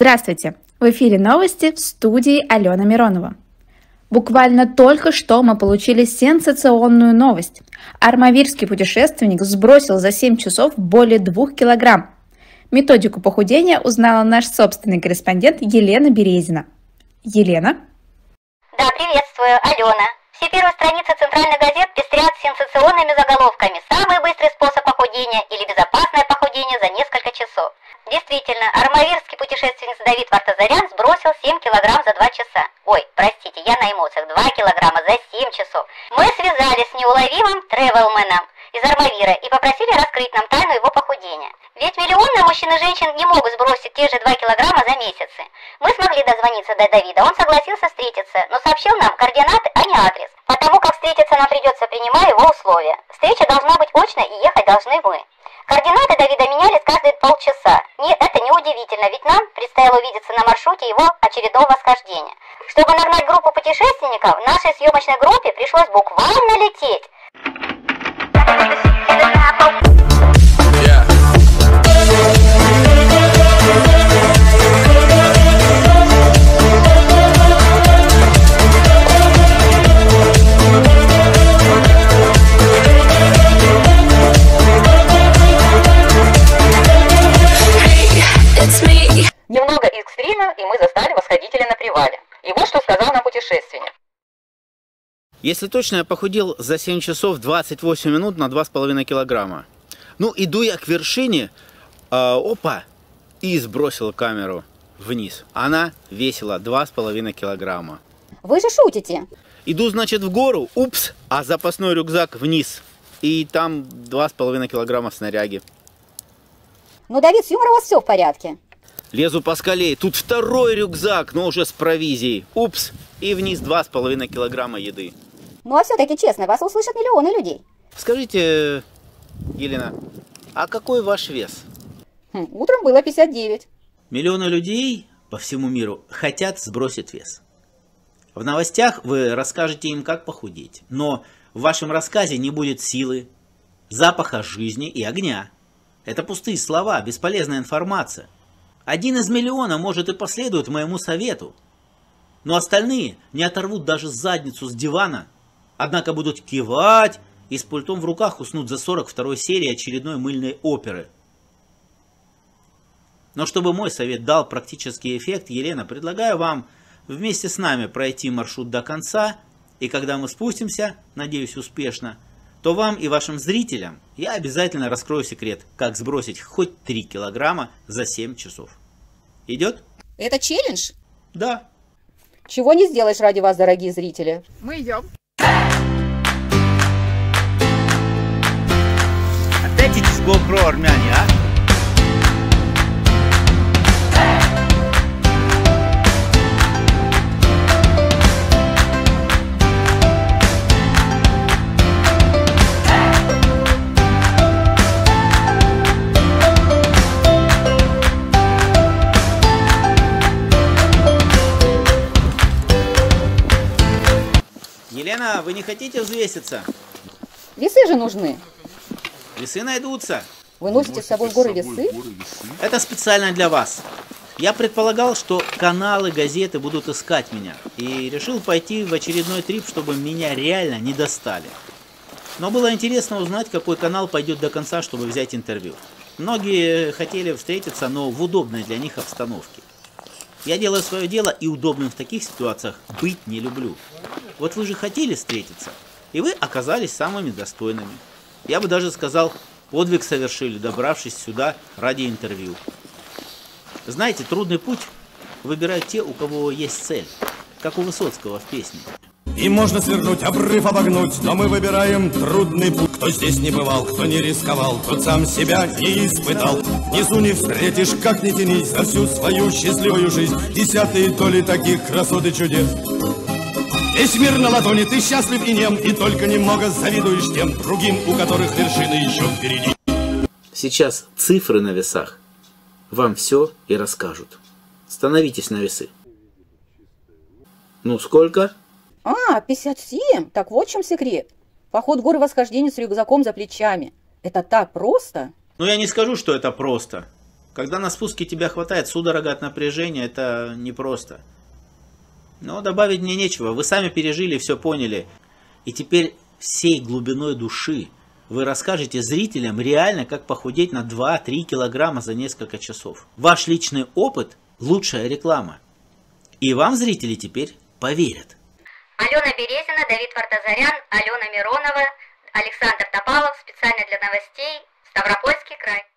Здравствуйте! В эфире новости в студии Алена Миронова. Буквально только что мы получили сенсационную новость. Армавирский путешественник сбросил за 7 часов более 2 килограмм. Методику похудения узнала наш собственный корреспондент Елена Березина. Елена? Да, приветствую, Алена. Все первые страницы центральных газет пестрят сенсационными заголовками «Самый быстрый способ похудения» или «Безопасное похудение за несколько часов». Действительно, армавирский путешественник Давид Вартазарян сбросил 7 килограмм за 2 часа. Ой, простите, я на эмоциях, 2 килограмма за 7 часов. Мы связались с неуловимым тревелменом из Армавира и попросили раскрыть нам тайну его похудения. Ведь миллионы мужчин и женщин не могут сбросить те же 2 килограмма за месяцы. Мы смогли дозвониться до Давида, он согласился встретиться, но сообщил нам координаты, а не адрес. Потому как встретиться нам придется, принимая его условия. Встреча должна быть очной и ехать должны мы. Координаты Давида менялись каждые полчаса. Это не удивительно, ведь нам предстояло увидеться на маршруте его очередного восхождения. Чтобы нагнать группу путешественников, нашей съемочной группе пришлось буквально лететь. Немного экстрима, и мы застали восходителя на привале. И вот что сказал нам путешественник. Если точно, я похудел за 7 часов 28 минут на 2,5 килограмма. Ну, иду я к вершине, опа, и сбросил камеру вниз. Она весила 2,5 килограмма. Вы же шутите. Иду, значит, в гору, упс, а запасной рюкзак вниз. И там 2,5 килограмма снаряги. Ну, Давид, с юмором у вас все в порядке. Лезу по скале, тут второй рюкзак, но уже с провизией. Упс, и вниз 2,5 килограмма еды. Ну, а все-таки честно, вас услышат миллионы людей. Скажите, Елена, а какой ваш вес? Утром было 59. Миллионы людей по всему миру хотят сбросить вес. В новостях вы расскажете им, как похудеть, но в вашем рассказе не будет силы, запаха жизни и огня. Это пустые слова, бесполезная информация. 1 из миллиона, может, и последует моему совету, но остальные не оторвут даже задницу с дивана, однако будут кивать и с пультом в руках уснут за 42-й серии очередной мыльной оперы. Но чтобы мой совет дал практический эффект, Елена, предлагаю вам вместе с нами пройти маршрут до конца, и когда мы спустимся, надеюсь успешно, то вам и вашим зрителям я обязательно раскрою секрет, как сбросить хоть 3 килограмма за 7 часов. Идет? Это челлендж? Да. Чего не сделаешь ради вас, дорогие зрители? Мы идем. Опять эти с GoPro армяне, а? Елена, вы не хотите взвеситься? Весы же нужны. Весы найдутся. Вы носите с собой в горы весы? Это специально для вас. Я предполагал, что каналы, газеты будут искать меня. И решил пойти в очередной трип, чтобы меня реально не достали. Но было интересно узнать, какой канал пойдет до конца, чтобы взять интервью. Многие хотели встретиться, но в удобной для них обстановке. Я делаю свое дело и удобным в таких ситуациях быть не люблю. Вот вы же хотели встретиться, и вы оказались самыми достойными. Я бы даже сказал, подвиг совершили, добравшись сюда ради интервью. Знаете, трудный путь выбирают те, у кого есть цель, как у Высоцкого в песне. И можно свернуть, обрыв обогнуть, но мы выбираем трудный путь. Кто здесь не бывал, кто не рисковал, тот сам себя не испытал. Внизу не встретишь, как не тянись, за всю свою счастливую жизнь десятые доли таких красот и чудес. Весь мир на ладони, ты счастлив и нем, и только немного завидуешь тем другим, у которых вершины еще впереди. Сейчас цифры на весах вам все и расскажут. Становитесь на весы. Ну, сколько? 57. Так вот в чем секрет. Поход в горы восхождения с рюкзаком за плечами. Это так просто? Ну, я не скажу, что это просто. Когда на спуске тебя хватает судорога от напряжения, это непросто. Но добавить мне нечего, вы сами пережили, все поняли. И теперь всей глубиной души вы расскажете зрителям реально, как похудеть на 2-3 килограмма за несколько часов. Ваш личный опыт – лучшая реклама. И вам зрители теперь поверят. Алена Березина, Давид Вартазарян, Алена Миронова, Александр Топалов, специально для новостей, Ставропольский край.